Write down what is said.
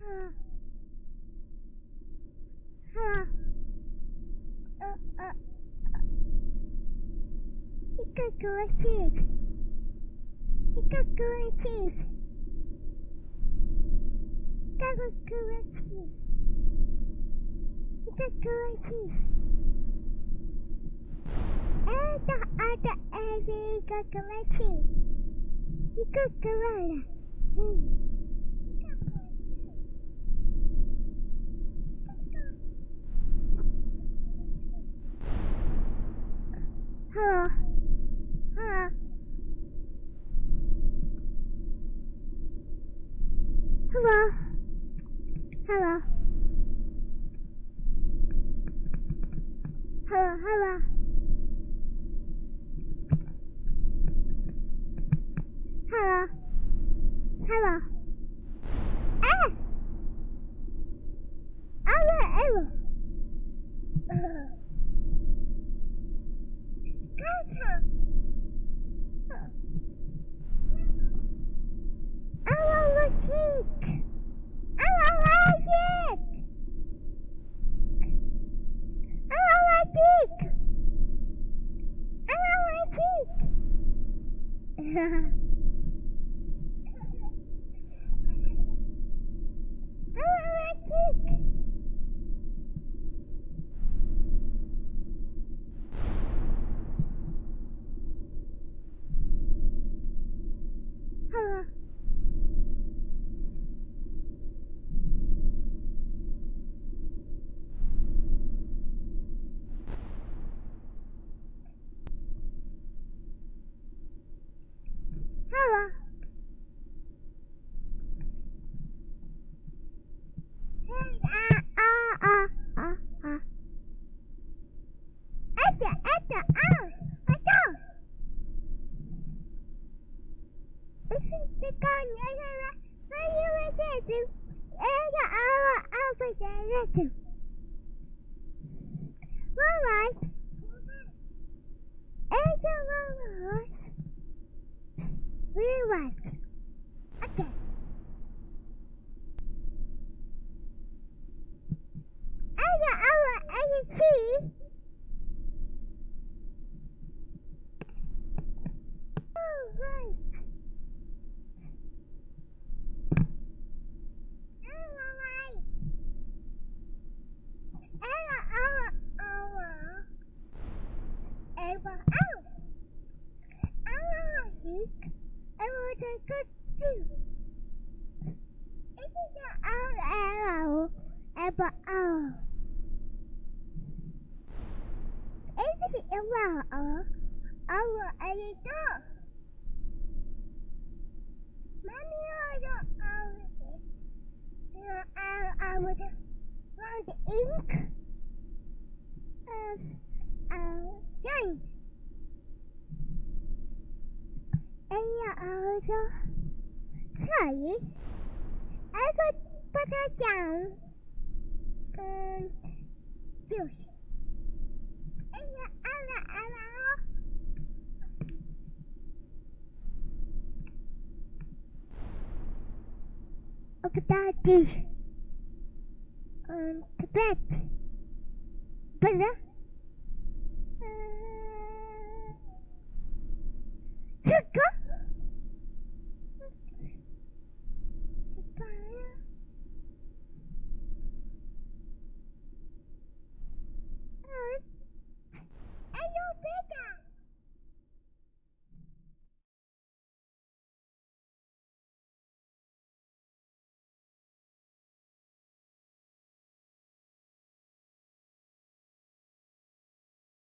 Hello. Hello. You got good teeth. You got good teeth. Got good teeth. You got good teeth. And the other area got good teeth. You got good. Hello. Hello. Hello. Hello. Hello. Hello. Hello. Hello. Ah! Hello. Okay. I can see. Oh, right. Ink. Giant. Sorry. I got put her down. Juice. Okay, that is the bed. Better.